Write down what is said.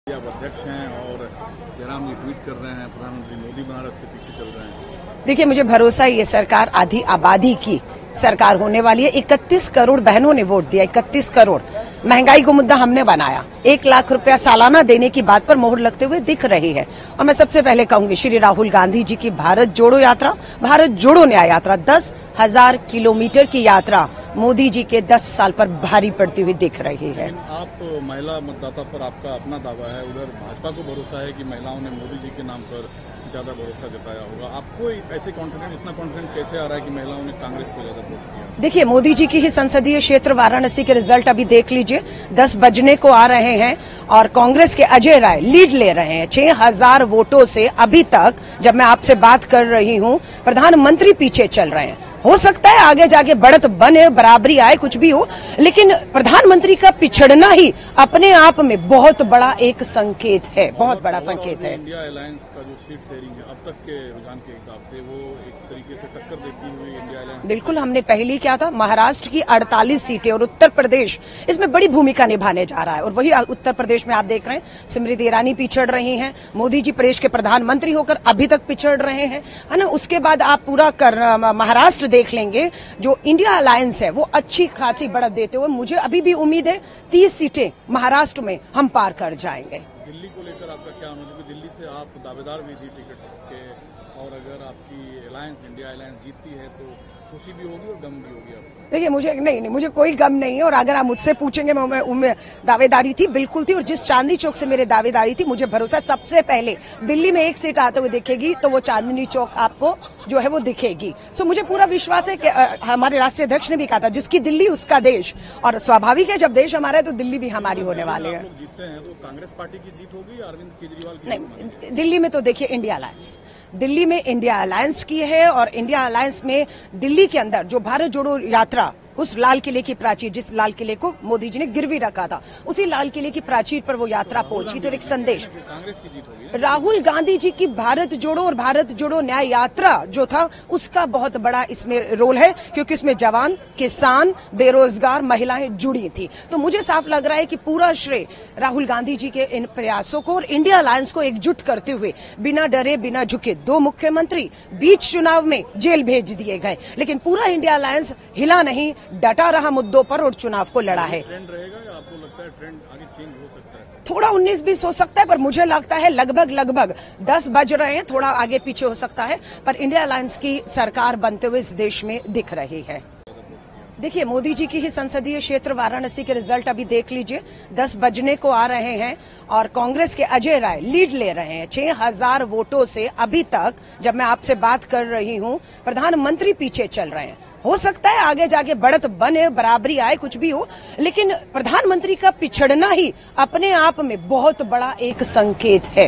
आप अध्यक्ष हैं और जयराम जी ट्वीट कर रहे हैं प्रधानमंत्री मोदी बनारस से पीछे चल रहे हैं। देखिए, मुझे भरोसा है ये सरकार आधी आबादी की सरकार होने वाली है। 31 करोड़ बहनों ने वोट दिया, 31 करोड़। महंगाई को मुद्दा हमने बनाया, 1 लाख रुपया सालाना देने की बात पर मोहर लगते हुए दिख रही है। और मैं सबसे पहले कहूंगी श्री राहुल गांधी जी की भारत जोड़ो यात्रा, भारत जोड़ो न्याय यात्रा, 10,000 किलोमीटर की यात्रा मोदी जी के 10 साल पर भारी पड़ती हुई दिख रही है। आप महिला मतदाता पर आपका अपना दावा है, उधर भाजपा को भरोसा है कि महिलाओं ने मोदी जी के नाम पर ज्यादा भरोसा जताया होगा। आपको ऐसे कॉन्फिडेंस, इतना कॉन्फिडेंस कैसे आ रहा है कि महिलाओं ने कांग्रेस को ज्यादा वोट किया? देखिए, मोदी जी की ही संसदीय क्षेत्र वाराणसी के रिजल्ट अभी देख लीजिए। 10 बजने को आ रहे हैं और कांग्रेस के अजय राय लीड ले रहे हैं 6,000 वोटों से। अभी तक जब मैं आपसे बात कर रही हूं, प्रधानमंत्री पीछे चल रहे हैं। हो सकता है आगे जाके बढ़त बने, बराबरी आए, कुछ भी हो, लेकिन प्रधानमंत्री का पिछड़ना ही अपने आप में बहुत बड़ा एक संकेत है, बहुत बड़ा संकेत है। इंडिया अलायंस का जो सीट शेयरिंग है अब तक के रुझान के हिसाब से, वो एक तरीके से टक्कर देती हुई इंडिया अलायंस। बिल्कुल, हमने पहले क्या था, महाराष्ट्र की 48 सीटें और उत्तर प्रदेश इसमें बड़ी भूमिका निभाने जा रहा है। और वही उत्तर प्रदेश में आप देख रहे हैं स्मृति ईरानी पिछड़ रही हैं, मोदी जी प्रदेश के प्रधानमंत्री होकर अभी तक पिछड़ रहे हैं, है ना। उसके बाद आप पूरा महाराष्ट्र देख लेंगे, जो इंडिया अलायंस है वो अच्छी खासी बढ़त देते हुए मुझे अभी भी उम्मीद है 30 सीटें महाराष्ट्र में हम पार कर जाएंगे। दिल्ली को लेकर आपका क्या अनुमान? दिल्ली से आप दावेदार भी थी टिकट के, और अगर आपकी अलायंस, इंडिया अलायंस जीतती है तो खुशी भी होगी और गम भी होगी आपको? देखिए, मुझे कोई गम नहीं है। और अगर आप मुझसे पूछेंगे मैं दावेदारी थी, बिल्कुल थी। और जिस चांदनी चौक से मेरे दावेदारी थी, मुझे भरोसा सबसे पहले दिल्ली में एक सीट आते हुए दिखेगी तो वो चांदनी चौक आपको जो है वो दिखेगी। सो मुझे पूरा विश्वास है कि हमारे राष्ट्रीय अध्यक्ष ने भी कहा था, जिसकी दिल्ली उसका देश। और स्वाभाविक है, जब देश हमारा है तो दिल्ली भी हमारी होने वाली है। जीतते हैं तो कांग्रेस पार्टी की जीत होगी, अरविंद केजरीवाल की? नहीं, दिल्ली में तो देखिए इंडिया अलायंस, दिल्ली में इंडिया अलायंस की है। और इंडिया अलायंस में दिल्ली के अंदर जो भारत जोड़ो यात्रा, उस लाल किले की प्राचीर, जिस लाल किले को मोदी जी ने गिरवी रखा था, उसी लाल किले की प्राचीर पर वो यात्रा पहुंची। तो एक संदेश, कांग्रेस की जीत होगी। राहुल गांधी जी की भारत जोड़ो और भारत जोड़ो न्याय यात्रा जो था, उसका बहुत बड़ा इसमें रोल है, क्योंकि इसमें जवान, किसान, बेरोजगार, महिलाएं जुड़ी थी। तो मुझे साफ लग रहा है कि पूरा श्रेय राहुल गांधी जी के इन प्रयासों को और इंडिया अलायंस को एकजुट करते हुए, बिना डरे बिना झुके 2 मुख्यमंत्री बीच चुनाव में जेल भेज दिए गए, लेकिन पूरा इंडिया अलायंस हिला नहीं, डटा रहा मुद्दों पर और चुनाव को लड़ा है। ट्रेंड रहेगा या आपको लगता है ट्रेंड आगे चेंज हो सकता है? थोड़ा 19-20 हो सकता है, पर मुझे लगता है लगभग 10 बज रहे हैं, थोड़ा आगे पीछे हो सकता है, पर इंडिया अलायंस की सरकार बनते हुए इस देश में दिख रही है। देखिए, मोदी जी की ही संसदीय क्षेत्र वाराणसी के रिजल्ट अभी देख लीजिए। 10 बजने को आ रहे हैं और कांग्रेस के अजय राय लीड ले रहे हैं 6,000 वोटों से। अभी तक जब मैं आपसे बात कर रही हूं, प्रधानमंत्री पीछे चल रहे हैं। हो सकता है आगे जाके बढ़त बने, बराबरी आए, कुछ भी हो, लेकिन प्रधानमंत्री का पिछड़ना ही अपने आप में बहुत बड़ा एक संकेत है।